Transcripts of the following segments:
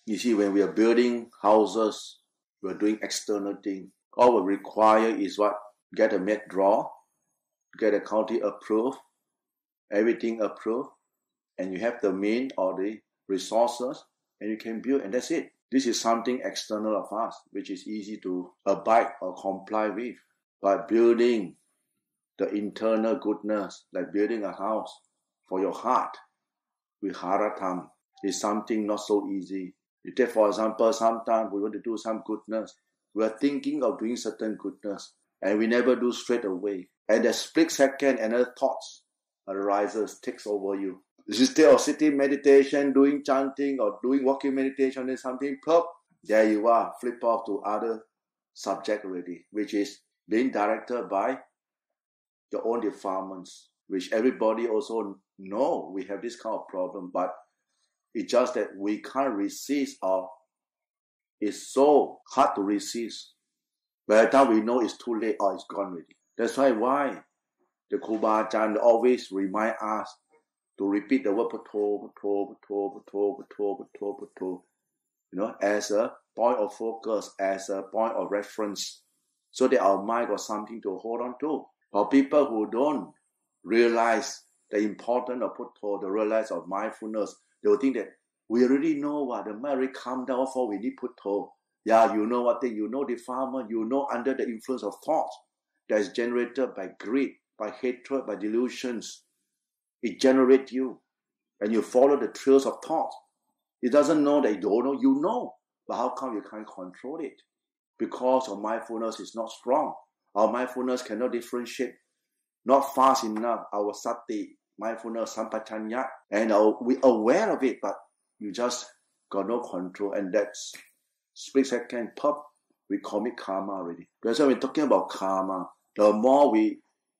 You see, when we are building houses, we're doing external thing. All we require is what? Get a med draw, get a county approved, everything approved, and you have the mean or the resources, and you can build, and that's it. This is something external of us, which is easy to abide or comply with. But building the internal goodness, like building a house for your heart, viharatham, is something not so easy. You take, for example, sometimes we want to do some goodness. We are thinking of doing certain goodness, and we never do straight away. And the split second, another thoughts arises, takes over you. Instead of sitting meditation, doing chanting, or doing walking meditation, then something pop, there you are, flip off to other subject already, which is being directed by your own defilements, which everybody also know we have this kind of problem, but it's just that we can't resist, or it's so hard to resist. By the time we know it's too late or it's gone already. That's why the Kruba Ajahn always remind us to repeat the word Putto, Putto, Putto, Putto, Putto, Putto, Putto, as a point of focus, as a point of reference, so that our mind got something to hold on to. For people who don't realize the importance of Putto, the realize of mindfulness, they will think that we already know what the mind already calm down for, we need Putto. Yeah, you know what thing, you know defilement, you know under the influence of thoughts that is generated by greed, by hatred, by delusions. It generates you, and you follow the trails of thought. It doesn't know that you don't know, you know. But how come you can't control it? Because our mindfulness is not strong. Our mindfulness cannot differentiate, not fast enough. Our sati, mindfulness, sampachanya, and we're aware of it, but you just got no control, and that's split second pop, we commit karma already. That's why we're talking about karma. The more we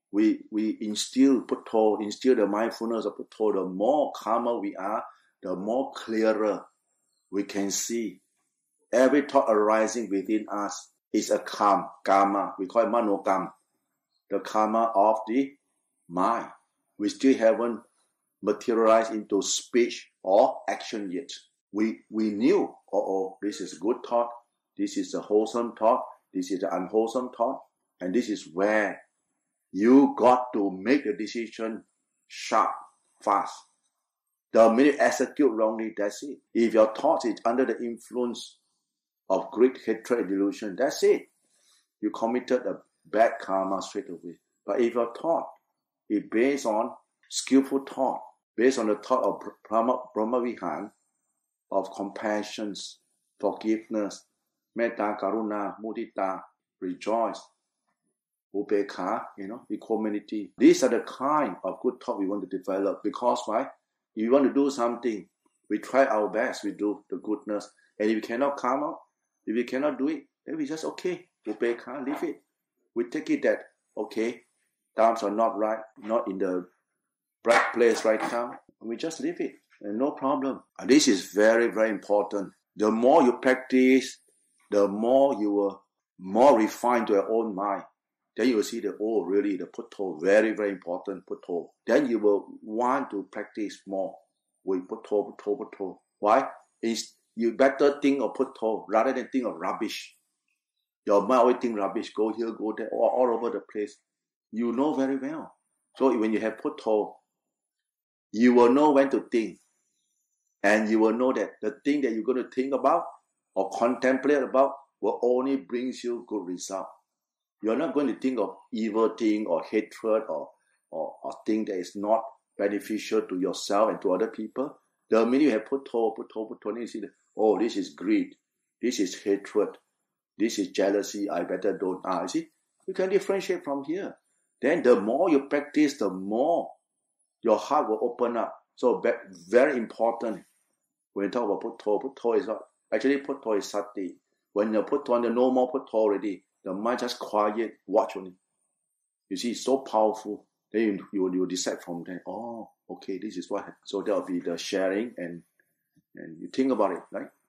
instill Putto, instill the mindfulness of Putto, the more karma we are, the more clearer we can see. Every thought arising within us is a karma. We call it manokam, the karma of the mind. We still haven't materialized into speech or action yet. We knew, this is a good thought, this is a wholesome thought, this is an unwholesome thought, and this is where you got to make the decision sharp, fast. The minute you execute wrongly, that's it. If your thought is under the influence of greed, hatred, and delusion, that's it. You committed a bad karma straight away. But if your thought is based on skillful thought, based on the thought of Brahmavihan, of compassion, forgiveness, metta, karuna, mudita, rejoice, upekha, equanimity. These are the kind of good thought we want to develop. Because why? If you want to do something, we try our best, we do the goodness. And if we cannot come out, if we cannot do it, then we just, okay, upekha, leave it. We take it that, okay, times are not right, not in the right place right now. We just leave it, and no problem. And this is very, very important. The more you practice, the more you will more refined to your own mind. Then you will see that, really, the Putto, very, very important Putto. Then you will want to practice more with Putto. Why? You better think of Putto rather than think of rubbish. Your mind always think rubbish, go here, go there, all over the place. You know very well. So when you have Putto, you will know when to think. And you will know that the thing that you're going to think about or contemplate about will only bring you good result. You're not going to think of evil thing or hatred or thing that is not beneficial to yourself and to other people. The minute you have Putto, then you see that, this is greed, this is hatred, this is jealousy, I better don't. You see, you can differentiate from here. Then the more you practice, the more your heart will open up. So very important when you talk about Putto is not, actually Putto is sati. When you put on the no more Putto already, the mind just quiet, watch only. You see, it's so powerful. Then you decide from there, okay, this is what. So that will be the sharing, and you think about it, right?